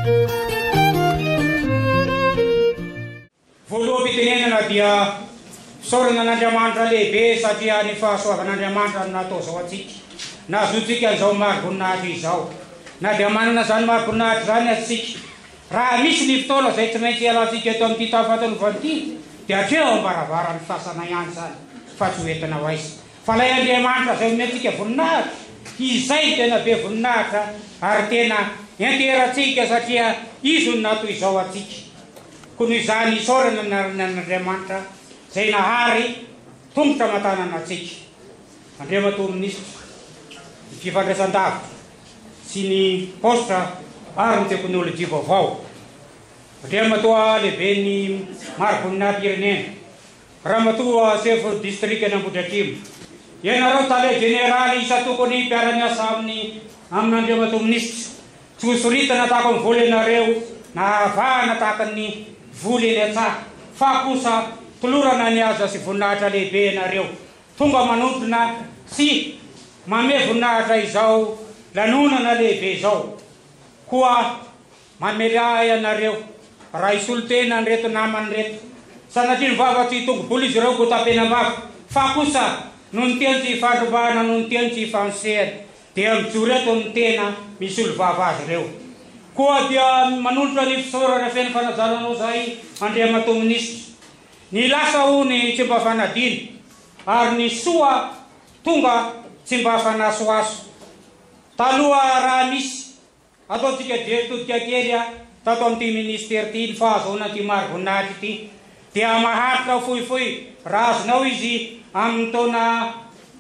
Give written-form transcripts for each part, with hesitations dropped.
Voalohany-pitenenana dia fisaorana an'Andriamanitra lehibe satria ny fahasoavan'Andriamanitra natao zao atsika. Nahazotsika izao maro-boninahitra izao. Na dia manana zany maro-boninahitra zany atsika. Raha misy ny fotoana izay tsy maintsy hialantsika eto amin'ity tafatolofany ity, dia hatreo ambaravarany fasana ihany zany fa tsy ho entina ho aiza. Fa ilay Andriamanitra izay omentsika voninahitra, izay tena be voninahitra ary tena enterantsika satria izy no natao izao atsika. Koa noho izany isaorana n'Andriamanitra izay nahary tongotra aman-tanana atsika. Andriamatoa Minisitra, ny fifandraisan-davitra sy ny postra ary ny teknôlôjia vaovao. Andriamatoa lehibe ny maro-boninahim-pirenena, Ramatoa chef district Ambohidratrimo. Ianareo tale generaly isa tokony mpiara-miasa amin'Andriamatoa Minisitra. Tsy ho soritana tahaka ny voly ianareo na havahana tahaka ny voly eny an-tsaha. Fa kosa tolorana ny aza sy voninahitra lehibe ianareo. Tonga manodina sy mame voninahitra izao lanonana lehibe izao. Koa mamela ianareo raha isolo tena ny reto namany reto. Sanatria ny vavatsy tongo-bolo izy ireo ko tapenam-bava. Fa kosa no ny tiany tsy fandrombahana, no ny tiany tsy fanosehana, dia mijoro eto ny tena misy olo vava azy ireo. Koa dia manolotra ny fisaorana feno fanajana zay Andriamatoa Minisitra. Ny lasa ho ny tsy mba fanadiny, ary ny soa tonga tsy mba fanasoaso. Taloha raha misy ataontsika diretodika kely tato amin'ity ministera ity ny fahazoana ty maro-voninahitra ity, dia maharitra fohifohy raha azonao izy amin'ny taona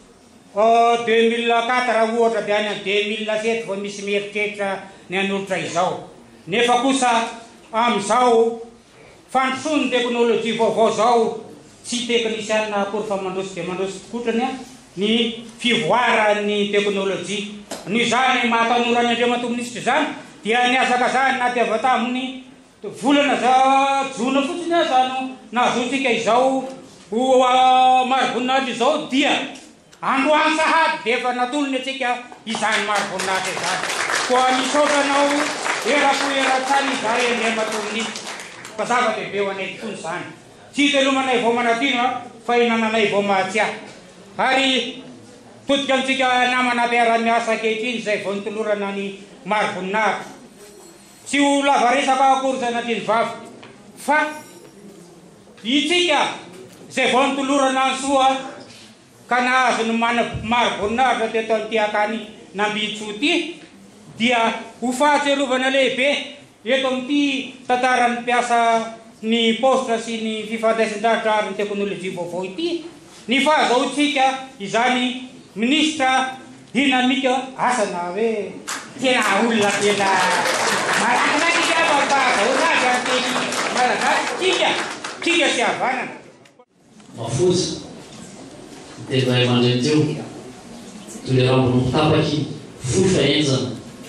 2004 ohatra dia any amin'ny 2007 vao misy mieritreritra ny anolotra izao. Nefa kosa amin'izao fandrosoany teknôlôjia vaovao zao, tsy teknisianina akory fa mandroso dia mandroso tokotrany ny fivoaran'ny teknôlôjia. Noho izany mahatanorany Andriamatoa Minisitra zany dia niazakazany na dia avy tamin'ny volana jona fotsiny zany nahazotsika izao maro-boninahitra izao, dia androany sahady dia efa natolony atsika izany maro-boninahitra izany. Koa misaotranao erako eran-tsany izay Andriamatoa Minisitra, fa zava-dehibe ho anay tokoa izany. Tsy telomanay vao manadino fa inananay vao mahatsia. Ary totika amintsika namana mpiara-miasa ankehitriny izay vao nitolorana ny maro-boninahitra. Tsy ho lavaresaka akory sanatria ny vava, fa itsika izay vao nitolorana ny soa ka nahazo ny maro-boninahitra teto amin'ity akany Nambitso ity, dia ho fahatserovana lehibe eto amin'ity tantaran'ny mpiasa ny postra sy ny fifandraisan-davitra ary ny teknôlôjia vaovao ity, ny fahazahotsika izany Ministra dinamika asana hoe tena olona tena malakilaky fahazahoana azy anteny malagasy tsika sy havanana. Mafoza dia zay mandray teo tolerambony mitapaky fofa enjana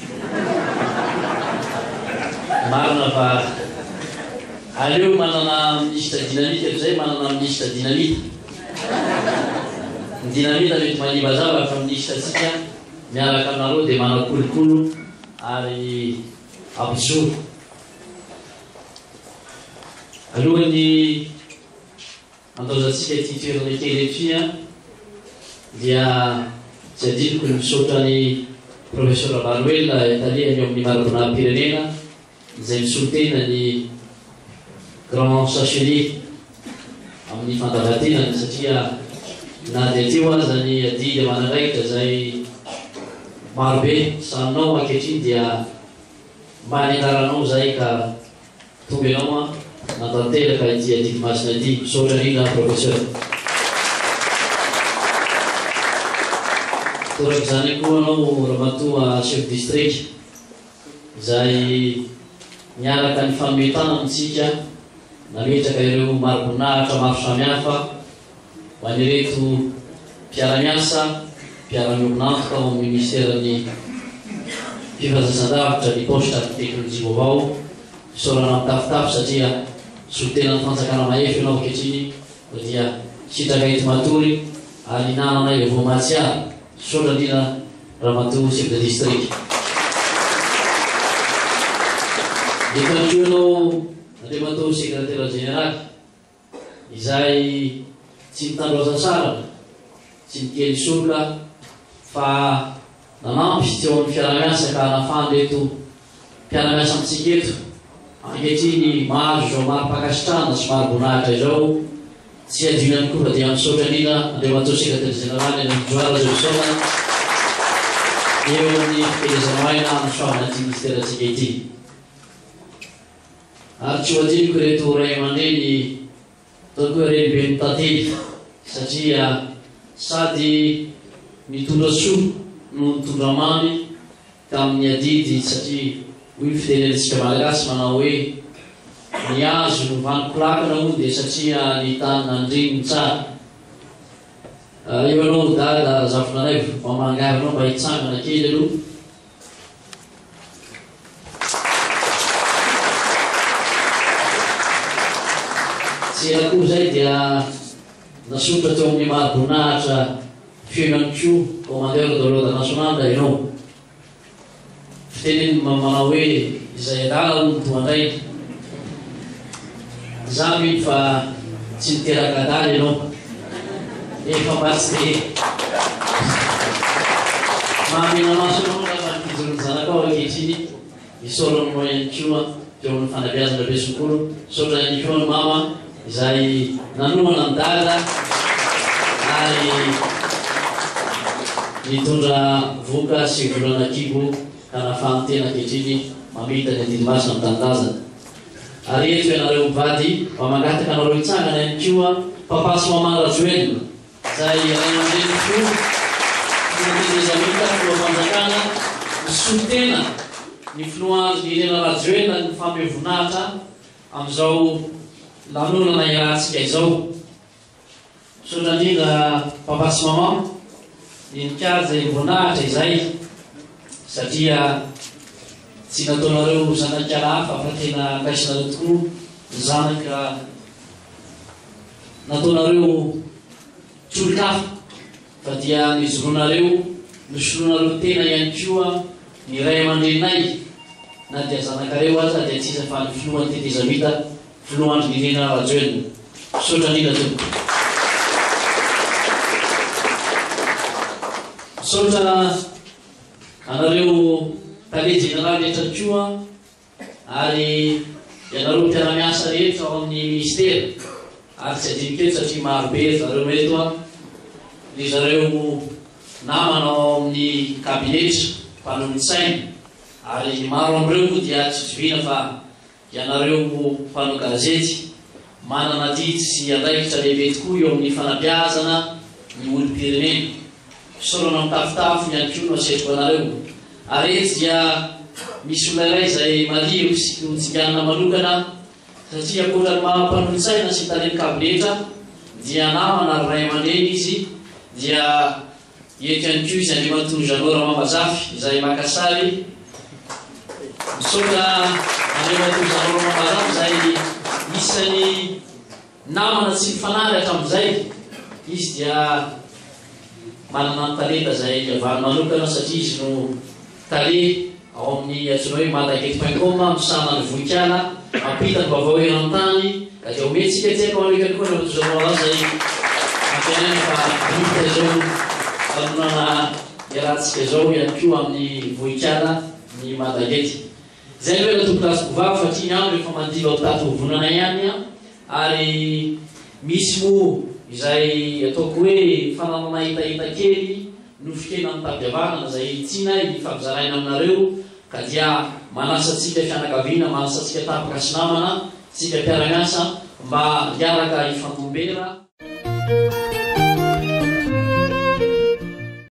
marina fa aleo manana ministra dinamite zay manana ministra dinamita. Ny dinamita mety maniva zava fa ministra atsika miaraka aminareo dia manakolokolo ary ampizoro. Alohany andaozantsika ity toerana kely ety dia tsy adinoko ny misaotra ny professeur Manuel Talihany eo amin'ny maro-boninahim-pirenena izay misolotena ny grand chancelier amin'ny fandavantenany satria na dia teo aza ny adidy amanandraikitra zay marobe saninao ankehitriny dia mba ny anaranao zay ka tonga ianao natanteraka ity adidy masina ity. Misaotra rina professeur. Toraka zany koa anao Ramatoa chef district izay miaraka ny fametana amitsika nametraka ireo maro-boninahitra maro samihafa ho an'ireto mpiara-miasa mpiara-mioninantoka ao amin'ny ministerany fifandraisan-davitra ny postra ny teknôlôjia vaovao. Misaorana mitafitafy satria solotena ny fanjakana mahefy ianao ankehitriny dia sitraka ety matory ary nananay vao mahatsiaro. Misaotra ndrina Ramatoa chef de district. Ditanjuanao Andriamantoa sekretera jeneraly izay tsy mitandroza sara, tsy mikely solona fa nanampy teo amin'ny fiaramiasa ka nafandeto mpiaramiasa amintsika eto ankehitriny mahazo izao maro-pakasitrana sy maro bonahitra izao tsy adino ihany koa fa dia misaotra indrindra Andriamantoa sekretera jeneraly any Joara Zebisona eo amin'ny fikelezana maina amin'ny soavana ty ministeratsika ity. Ary tsy ho adinoko reto ray aman-dreny tao koa reny be mitantely satria sady mitondra soa no mitondra mamy tamin'ny adidy satria hoy fitenentsika malagasy manao hoe ny azo no vanokilakana moa dia satria ny tany nandrininy tsara. Eo anao dada zafonanay mamangarinao mba hitsangana kely aloha. Tsy akoho zay dia nasotra teo amin'ny maro-bonahitra fiainany koa commandeur de l'ordre national da ianao fiteneny manao hoe izay adala olo toandrainy za miny fa tsy niteraka adala ianao efa mbatsy de mahamena maso anao lafa nipizorony zanakao akehitriny misorony moa ihany koa teo amin'ny fanabeazana be sokolo sotra ihany koa mama izay nanoana ny dada ary mitondra voka sy volana kibo ka nafahany tena ankehitriny mamita ny adidimasina amin'ny tanindazana. Ary eto ianareo mivady mamangataka anareo hitsangana ihany koa papasy mamana Rajoelina izay ray aman-dreny fo natenezamita filohampanjakana misotena ny filohandro ny Irena Rajoelina ny famevoninahitra amin'izao lanonana iarahantsika izao. Sotra indrindra papasy mama ninikajy voninahitra izay satria tsy nataonareo zanakala hafa fa tena kaisinareo tokoa zanaka nataonareo tsolikafa fa dia nijoroanareo nosoloanareo tena ihany koa ny ray aman-drenay na dia zanakareo aza dia tsy iza fa ny filohany tetezamita filohandro ny Irena Rajoelina. Sotra indrindra tompoko. Sotra anareo tale jeneraly rehetra koa ary ianareo mpiaramiasa rehetra ao amin'ny ministera ary tsy adiniketo satria marobe zareo reto a ny zareo namana ao amin'ny kabinetra mpanomintsaina ary maro am'ireo koa dia tsy tovina fa ianareo mpanao gazety manana didy sy andraikitra lehibe tokoa eo amin'ny fanabeazana ny olom-pirenena sorana mitafitafo ihany koa no asetroko anareo. Ary eto dia misy olona iray izay malio sy tsinganana manokana satria akoatra ny mampanolontsaina sy taleny kabinetra dia namana ray aman-dreny izy dia eto ihany koa izy Andriamantoa Janora Mamazafy izay makasary misotra Andriamantoa Janora Mamazafy izay isany namana tsy mifanary hatramin'izay izy dia manana ny talenta izay avany manokana satria izy no tale ao amin'ny atsoina hoe madaget.com misana ny vonikala mampita ny vaovao eran-tany ka dia ometsika tsy haiko alekany koa namatozanao zay ampianany fa vita izao fanonana iarahantsika izao ihany koa amin'ny vonikala ny madagety. Zay hoe natompokasiko vavy fa tia ny andro efa mandiva ao tato vonana ihany ary misy moa izay ataoko hoe fananana hitahita kely nofikena amin'ny tabiavanana izay tsina ifampizaraina aminareo ka dia manasatsika fianakaviana manasatsika tapaka sy namana tsika mpiaramiasa mba hiaraka ifangombera.